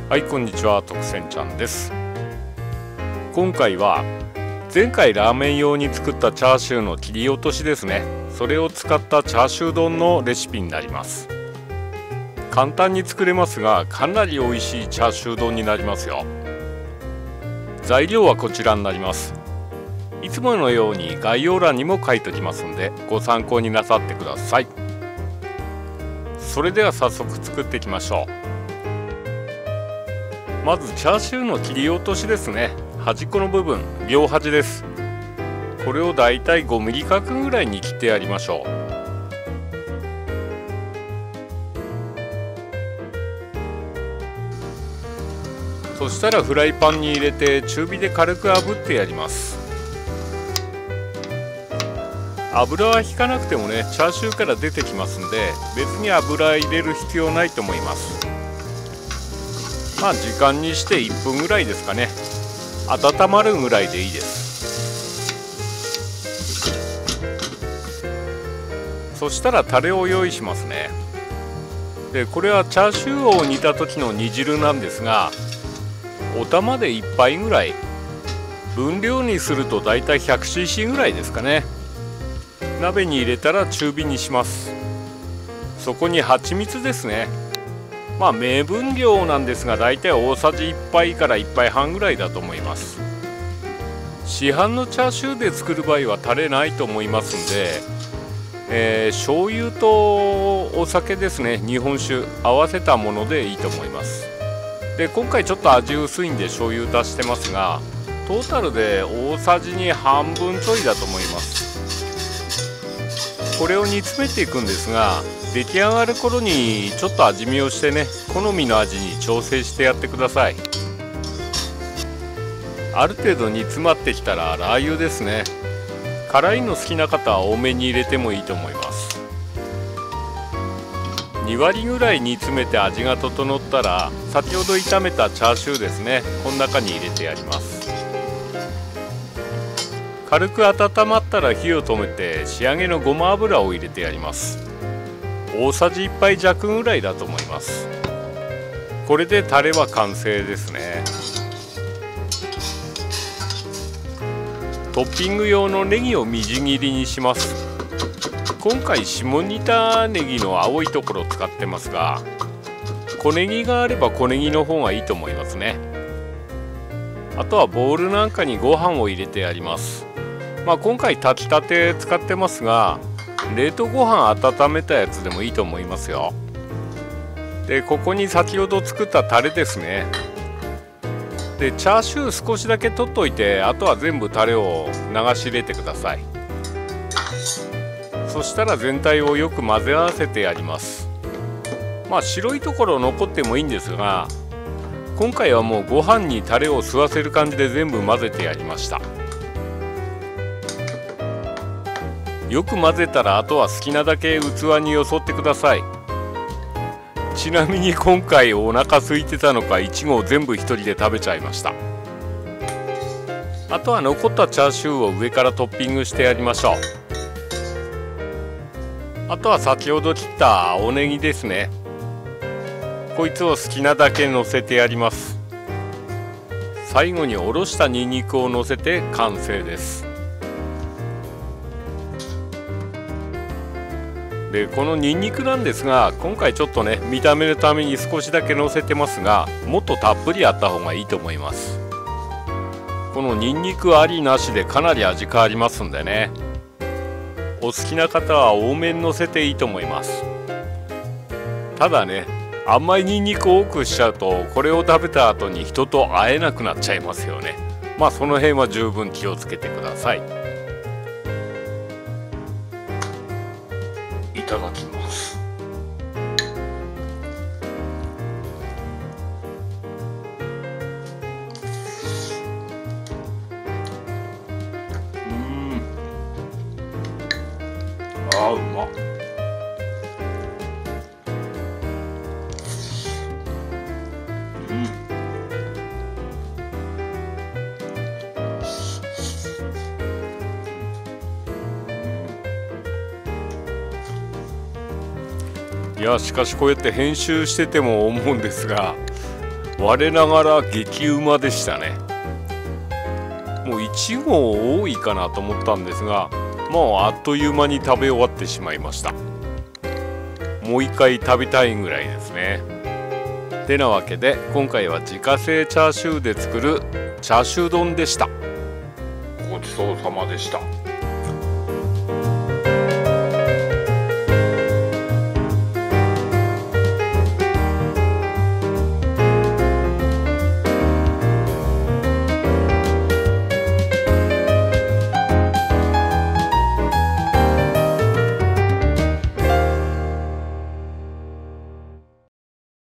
はい、こんにちは、特選ちゃんです。今回は前回ラーメン用に作ったチャーシューの切り落としですね。それを使ったチャーシュー丼のレシピになります。簡単に作れますが、かなり美味しいチャーシュー丼になりますよ。材料はこちらになります。いつものように概要欄にも書いておきますので、ご参考になさってください。それでは早速作っていきましょう。まずチャーシューの切り落としですね。端っこの部分、両端です。これをだいたい5ミリ角ぐらいに切ってやりましょう。そしたらフライパンに入れて中火で軽く炙ってやります。油は引かなくてもね、チャーシューから出てきますんで、別に油入れる必要ないと思います。まあ時間にして1分ぐらいですかね。温まるぐらいでいいです。そしたらタレを用意しますね。でこれはチャーシューを煮た時の煮汁なんですが、お玉で1杯ぐらい、分量にするとだいたい 100cc ぐらいですかね。鍋に入れたら中火にします。そこに蜂蜜ですね。まあ目分量なんですが、だいたい大さじ1杯から1杯半ぐらいだと思います。市販のチャーシューで作る場合はタレないと思いますんで、醤油とお酒ですね、日本酒合わせたものでいいと思います。で今回ちょっと味薄いんで醤油足してますが、トータルで大さじに半分ちょいだと思います。これを煮詰めていくんですが、出来上がる頃にちょっと味見をしてね、好みの味に調整してやってください。ある程度煮詰まってきたらラー油ですね。辛いの好きな方は多めに入れてもいいと思います。2割ぐらい煮詰めて味が整ったら、先ほど炒めたチャーシューですね、この中に入れてやります。軽く温まったら火を止めて、仕上げのごま油を入れてやります。大さじ1杯弱ぐらいだと思います。これでタレは完成ですね。トッピング用のネギをみじん切りにします。今回下仁田ネギの青いところを使ってますが、小ネギがあれば小ネギの方がいいと思いますね。あとはボウルなんかにご飯を入れてやります。まあ今回炊きたて使ってますが、冷凍ご飯温めたやつでもいいと思いますよ。でここに先ほど作ったタレですね。でチャーシュー少しだけ取っといて、あとは全部タレを流し入れてください。そしたら全体をよく混ぜ合わせてやります。まあ白いところ残ってもいいんですが、今回はもうご飯にタレを吸わせる感じで全部混ぜてやりました。よく混ぜたら、あとは好きなだけ器によそってください。ちなみに今回お腹空いてたのか、いちごを全部一人で食べちゃいました。あとは残ったチャーシューを上からトッピングしてやりましょう。あとは先ほど切った青ネギですね。こいつを好きなだけ乗せてやります。最後におろしたニンニクを乗せて完成です。でこのニンニクなんですが、今回ちょっとね見た目のために少しだけ乗せてますが、もっとたっぷりあった方がいいと思います。このニンニクありなしでかなり味変わりますんでね、お好きな方は多めに乗せていいと思います。ただね、あんまりニンニク多くしちゃうと、これを食べた後に人と会えなくなっちゃいますよね。まあその辺は十分気をつけてください。いただきます。うまっ。いやしかしこうやって編集してても思うんですが、 我ながら激うまでしたね。もう1合多いかなと思ったんですが、もうあっという間に食べ終わってしまいました。もう一回食べたいぐらいですね。てなわけで今回は自家製チャーシューで作るチャーシュー丼でした。ごちそうさまでした。